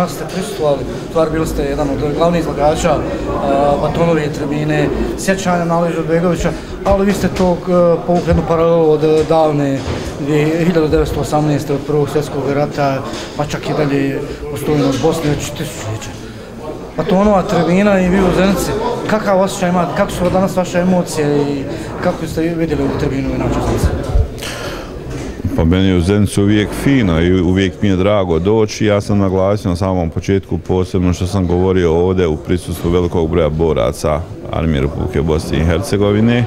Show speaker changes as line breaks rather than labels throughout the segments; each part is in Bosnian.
danas ste prisustvovali, stvar bili ste jedan od glavnih izlagača Batonove tribine, sjećanja na Aliju Izetbegovića, ali vi ste to povukli jednu paralelu od davne 1918. od Prvog svjetskog rata, pa čak i dalje postojnost Bosne već tisućljeća. Batonova tribina i vi u Zenici, kakav osjećaj imate, kako su danas vaše emocije i kako ste vidjeli u tribinu i načasnici?
Pa meni je u Zenicu uvijek fino i uvijek mi je drago doći. Ja sam naglasio na samom početku posebno što sam govorio ovdje u prisustvu velikog broja boraca Armije Republike Bosne i Hercegovine.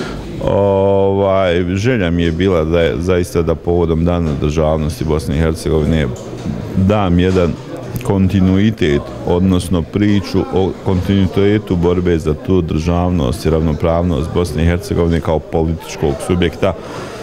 Želja mi je bila da je zaista da povodom Dana državnosti Bosne i Hercegovine dam jedan kontinuitet, odnosno priču o kontinuitetu borbe za tu državnost i ravnopravnost Bosne i Hercegovine kao političkog subjekta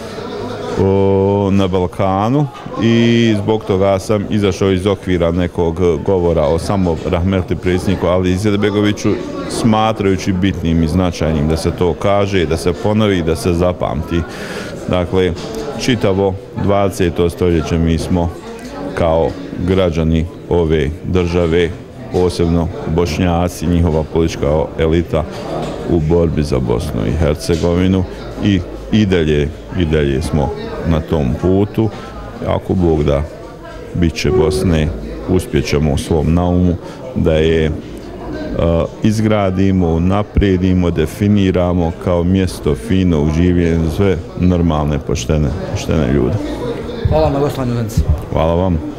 na Balkanu i zbog toga sam izašao iz okvira nekog govora o samo rahmetli predsjedniku Aliji Izetbegoviću, smatrajući bitnim i značajnim da se to kaže, da se ponovi, da se zapamti. Dakle, čitavo 20. stoljeće mi smo kao građani ove države, posebno Bošnjaci, njihova politička elita u borbi za Bosnu i Hercegovinu i dalje smo na tom putu. Ako Bog da, bit će Bosne, uspjećemo u svom naumu da je izgradimo, napredimo, definiramo kao mjesto fino u življenju sve normalne, poštene ljude.
Hvala vam na gostovanju u Zenici.
Hvala vam.